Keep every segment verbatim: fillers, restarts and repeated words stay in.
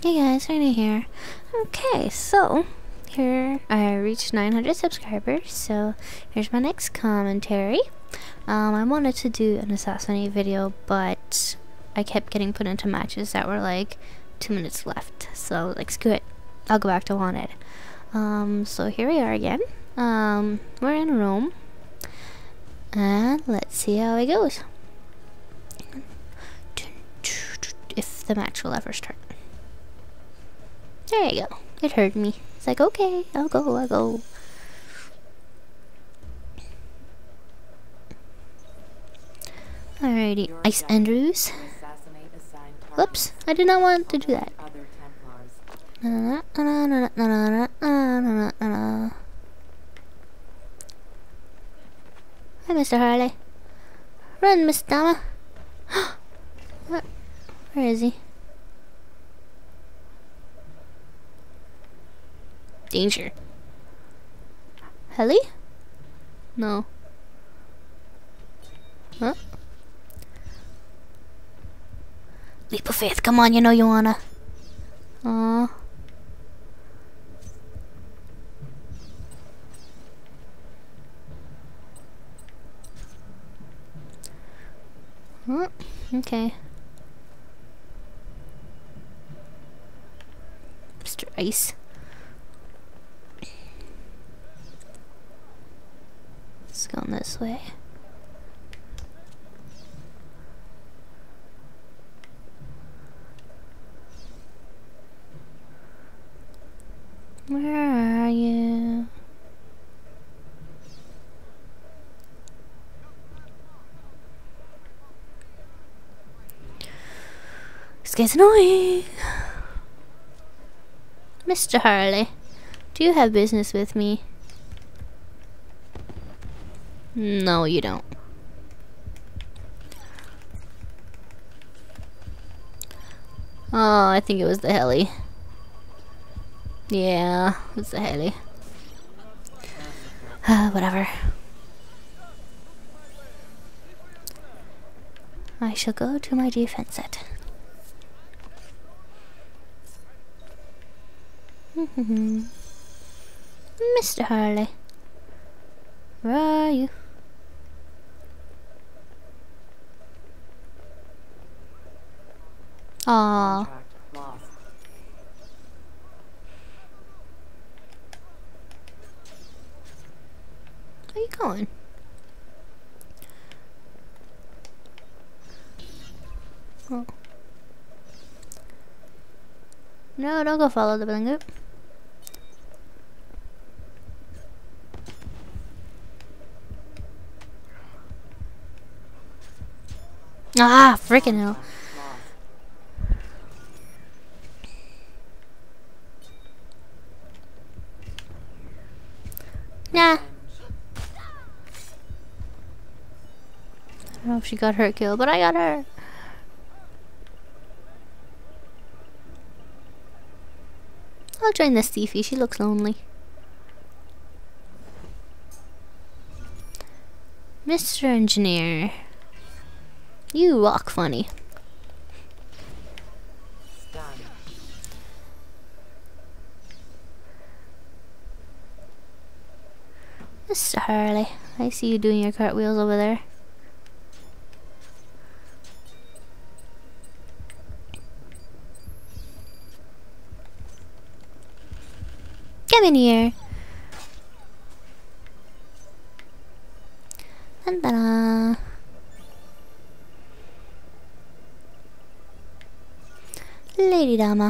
Hey guys, Rainie here. Okay, so here I reached nine hundred subscribers, so here's my next commentary. Um, I wanted to do an assassinate video, but I kept getting put into matches that were like two minutes left, so like screw it, I'll go back to wanted. Um, so here we are again. Um, we're in Rome, and let's see how it goes. If the match will ever start. There you go. It heard me. It's like, okay, I'll go, I'll go. Alrighty, Ice Andrews. Whoops, I did not want to do that. Hi, Mister Harley. Run, Miss Dama. What? Where is he? Danger. Heli? No. Huh? Leap of faith. Come on, you know you wanna. Aww. Huh? Okay. Mister Ice. It's going this way. Where are you? This guy's annoying. Mister Harley, do you have business with me? No, you don't. Oh, I think it was the heli. Yeah, it's the heli. Uh, whatever. I shall go to my defense set. Mister Harley, where are you? Aww. Where are you going? Oh. No, don't go follow the blanket. Ah, freaking hell. Nah. I don't know if she got her kill, but I got her. I'll join this thiefy, she looks lonely. Mister Engineer, you walk funny. Mister Harley, I see you doing your cartwheels over there. Come in here. Ta-da. Lady Dama.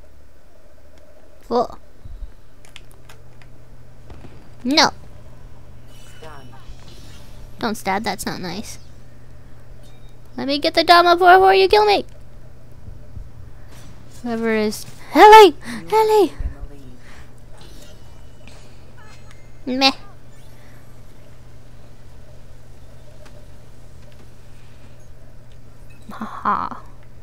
Oh. No. Don't stab, that's not nice. Let me get the Dama before you kill me. Whoever is. Heli! Heli! Meh. Haha.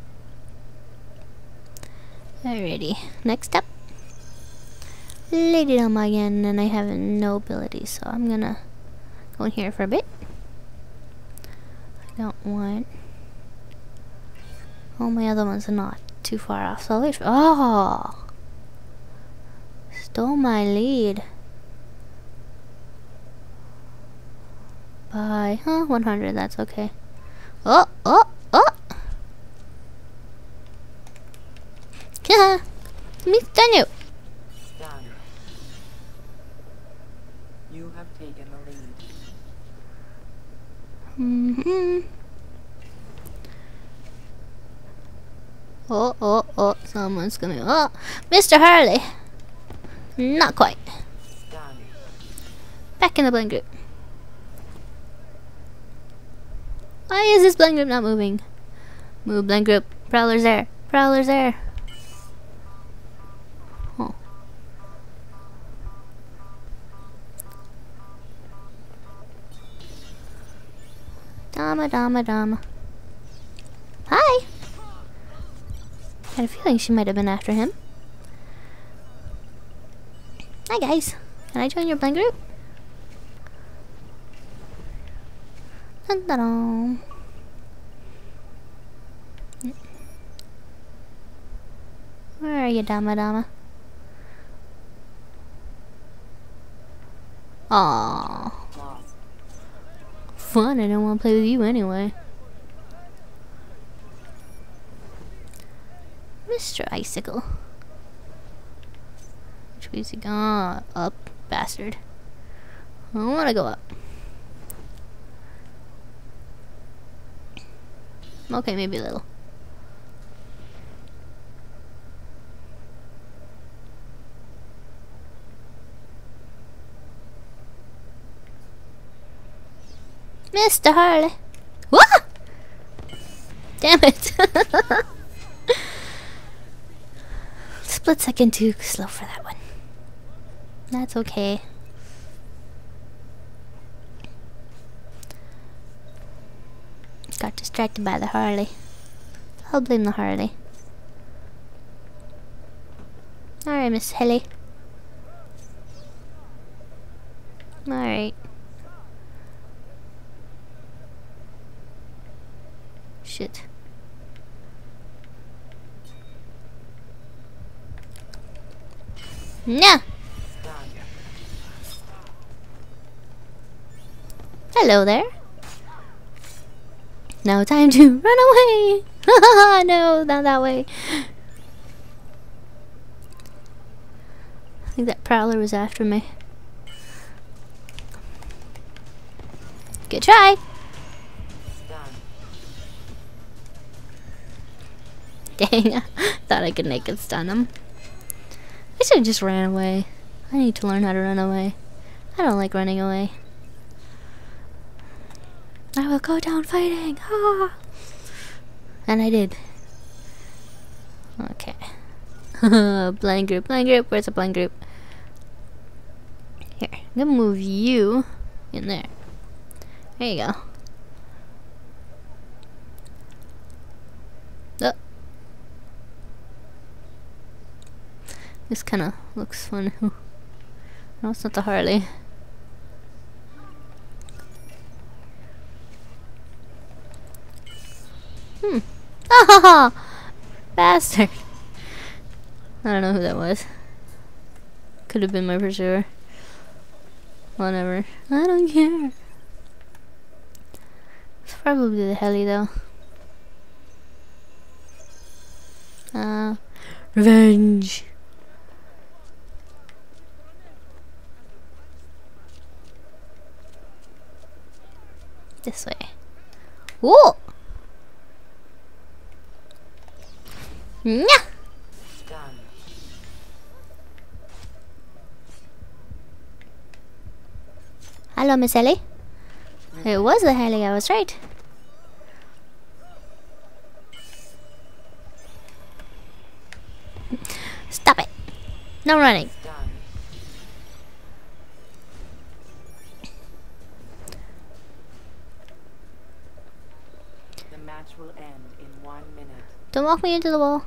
Alrighty, next up. Lady Dama again, and I have no ability, so I'm gonna go in here for a bit. I don't want. All my other ones are not. too far off salvation. Oh! Stole my lead. By, huh, one hundred, that's okay. Oh, oh, oh! Haha! Let me stun you! Done. You have taken the lead. Mm-hmm. Oh, oh, oh, someone's coming. Oh, Mister Harley! Not quite. Done. Back in the blind group. Why is this blind group not moving? Move, blind group. Prowler's there. Prowler's there. Oh. Dama, dama, dama. Hi! Had a feeling she might have been after him. Hi guys. Can I join your blind group? Dun, dun, dun. Where are you, Dama Dama? Aww. Lost. Fun, I don't want to play with you anyway. Mister Icicle. Which way is he going? Up, bastard. I don't want to go up. Okay, maybe a little. Mister Harley. What? Damn it. Split second too slow for that one. That's okay. Got distracted by the Harley. I'll blame the Harley. Alright, Miss Helly. Alright. Shit. No! Hello there. Now time to run away! No, not that way. I think that prowler was after me. Good try! Dang, I thought I could naked stun him. I should have just ran away. I need to learn how to run away. I don't like running away. I will go down fighting! Ah! And I did. Okay. Blind group, blind group, where's the blind group? Here, I'm gonna move you in there. There you go. Oh. This kinda looks fun. No, it's not the Harley. Hmm. Ah! Bastard! I don't know who that was. Could have been my pursuer. Whatever. I don't care. It's probably the heli though. Uh, revenge! This way. Whoa! Nya! Done. Hello, Miss Ellie. It was the heli, I was right. Stop it. No running. Done. The match will end in one minute. Don't walk me into the wall.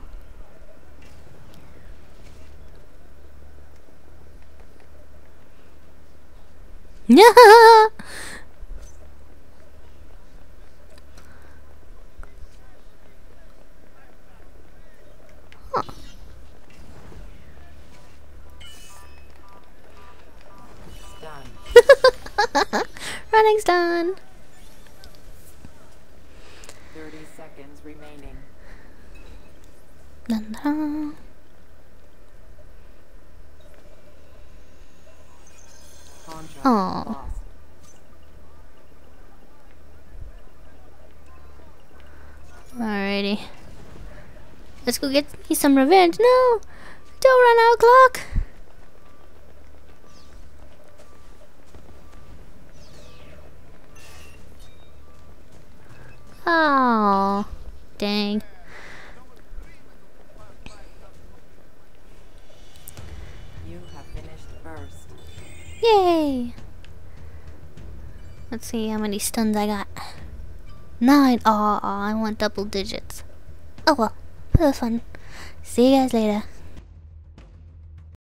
No. running's done. Thirty seconds remaining. Dun, dun. Contract Aw. lost. Alrighty. Let's go get me some revenge. No! Don't run out, clock! Oh, dang. You have finished first. Yay! Let's see how many stuns I got. Nine. Oh, I want double digits. Oh well, that was fun. See you guys later.